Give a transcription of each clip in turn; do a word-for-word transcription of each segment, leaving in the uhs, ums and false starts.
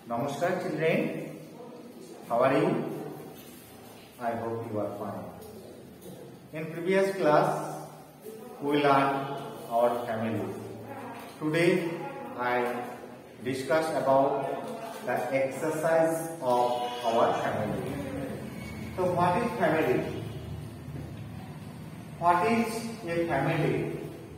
Namaskar children, how are you? I hope you are fine. In previous class, we learned our family. Today, I discuss about the exercise of our family. So, what is family? What is a family?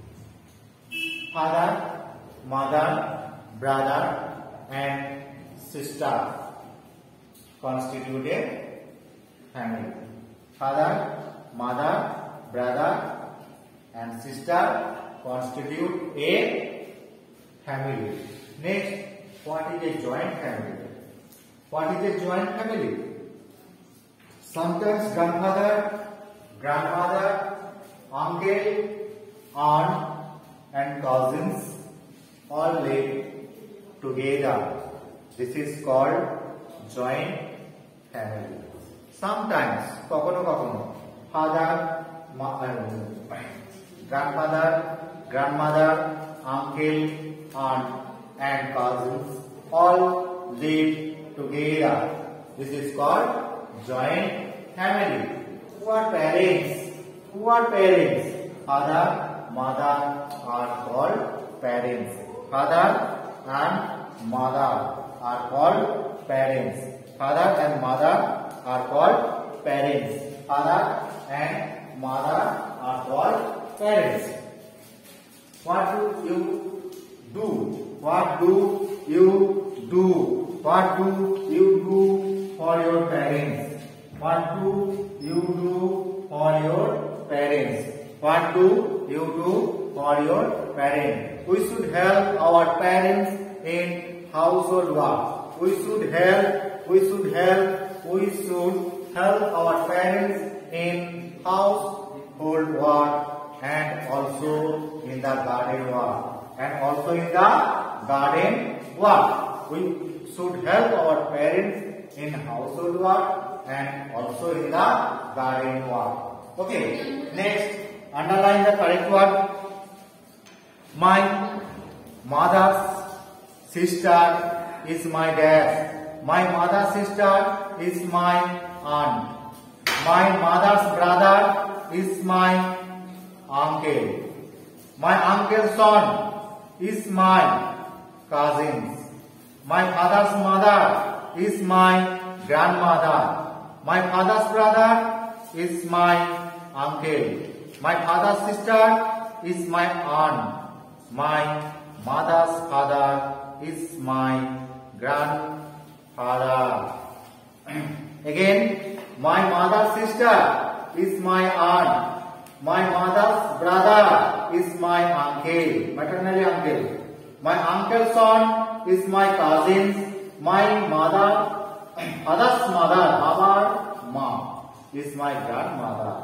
Father, mother, brother, and sister constitute a family. Father, mother, brother, and sister constitute a family. Next, what is a joint family? What is a joint family? Sometimes grandfather, grandmother, uncle, aunt, and cousins all live together. This is called joint family. Sometimes, kokono kokono, father, grandfather, grandmother, uncle, aunt, and cousins all live together. This is called joint family. Who are parents? Who are parents? Father, mother are called parents. Father and mother are called parents. Father and mother are called parents. Father and mother are called parents. What do you do? What do you do? What do you do for your parents? What do you do for your parents? What do you do for your parents? We should help our parents in household work. We should help, we should help, we should help our parents in household work and also in the garden work. And also in the garden work. We should help our parents in household work and also in the garden work. Okay, next, underline the correct word. My mother's sister is my dad. My mother's sister is my aunt. My mother's brother is my uncle. My uncle's son is my cousins. My father's mother is my grandmother. My father's brother is my uncle. My father's sister is my aunt. My mother's father is my grandfather. Again, my mother's sister is my aunt. My mother's brother is my uncle, maternal uncle. My uncle's son is my cousin. My mother, father's mother, our mom, is my grandmother.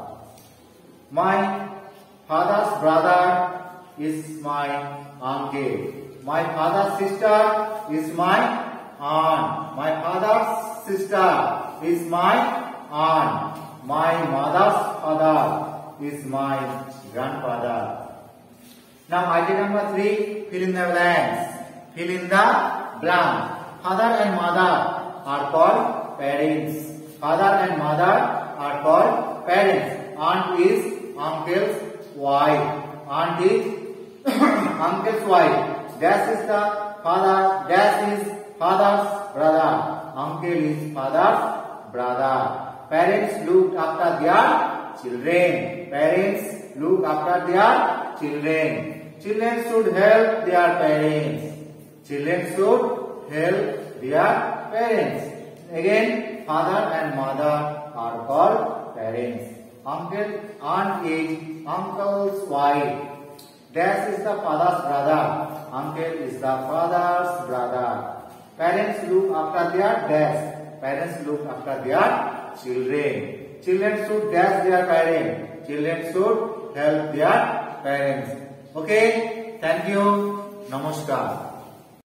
My father's brother is my uncle. My father's sister is my aunt. My father's sister is my aunt. My mother's father is my grandfather. Now item number three, fill in the blanks. Fill in the blank. Father and mother are called parents. Father and mother are called parents. Aunt is uncle's wife. Aunt is uncle's wife. Dash is the father. Dash is father's brother. Uncle is father's brother. Parents look after their children. Parents look after their children. Children should help their parents. Children should help their parents. Again, father and mother are called parents. Uncle, aunt is uncle's wife. Dash is the father's brother. Uncle is the father's brother. Parents look after their dash. Parents look after their children. Children should dash their parents. Children should help their parents. Okay? Thank you. Namaskar.